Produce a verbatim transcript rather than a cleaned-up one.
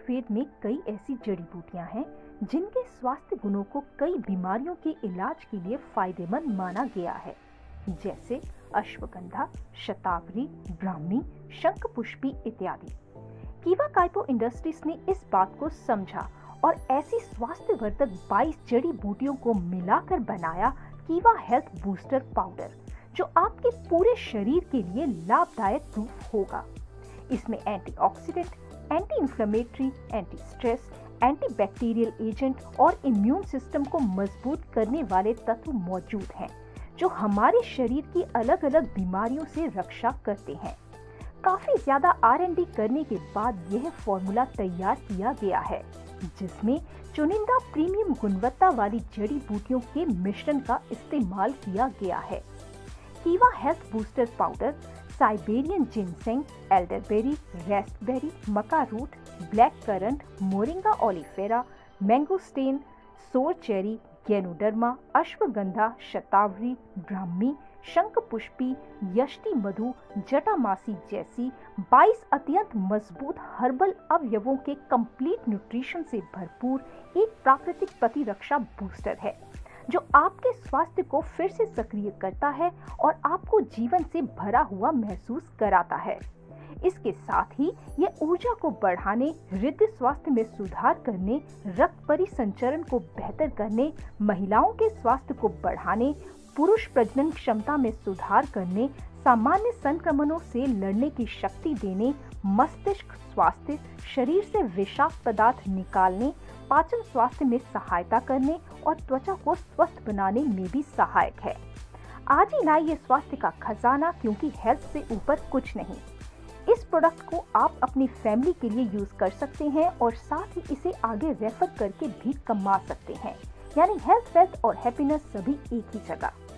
आयुर्वेद में कई ऐसी जड़ी बूटियां हैं जिनके स्वास्थ्य गुणों को कई बीमारियों के इलाज के लिए फायदेमंद माना गया है, जैसे अश्वगंधा, शतावरी, ब्राह्मी, शंखपुष्पी इत्यादि। कीवा काइपो इंडस्ट्रीज ने इस बात को समझा और ऐसी स्वास्थ्यवर्धक बाईस जड़ी बूटियों को मिलाकर बनाया कीवा हेल्थ बूस्टर पाउडर, जो आपके पूरे शरीर के लिए लाभदायक प्रूफ होगा। इसमें antioxidant, anti inflammatory, anti stress, anti bacterial agent और इम्यून सिस्टम को मजबूत करने वाले तत्व मौजूद हैं, जो हमारे शरीर की अलग अलग बीमारियों से रक्षा करते हैं। काफी ज्यादा आर एंड डी करने के बाद यह फॉर्मूला तैयार किया गया है, जिसमें चुनिंदा प्रीमियम गुणवत्ता वाली जड़ी बूटियों के मिश्रण का इस्तेमाल किया गया है। Keva health booster powder Siberian ginseng, elderberry, raspberry, maca root, black currant, moringa oleifera, mangosteen, sour cherry, ganoderma, ashwagandha, shatavari, brahmi, shankhpushpi, yashti madhu, jatamasi जैसी बाईस अत्यंत मजबूत हर्बल अवयवों के कंप्लीट न्यूट्रिशन से भरपूर एक प्राकृतिक प्रतिरक्षा बूस्टर है, जो आपके स्वास्थ्य को फिर से सक्रिय करता है और आपको जीवन से भरा हुआ महसूस कराता है। इसके साथ ही ये ऊर्जा को बढ़ाने, हृदय स्वास्थ्य में सुधार करने, रक्त परिसंचरण को बेहतर करने, महिलाओं के स्वास्थ्य को बढ़ाने, पुरुष प्रजनन क्षमता में सुधार करने, सामान्य संक्रमणों से लड़ने की शक्ति देने, मस्तिष्क स्वास्थ्य, शरीर से विषाक्त पदार्थ निकालने, पाचन स्वास्थ्य में सहायता करने और त्वचा को स्वस्थ बनाने में भी सहायक है। आज ही लाइए स्वास्थ्य का खजाना, क्योंकि हेल्थ से ऊपर कुछ नहीं। इस प्रोडक्ट को आप अपनी फैमिली के लिए यूज कर सकते हैं और साथ ही इसे आगे रेफर करके भी कमा सकते हैं, यानी हेल्थ, वेल्थ और हैप्पीनेस सभी एक ही जगह।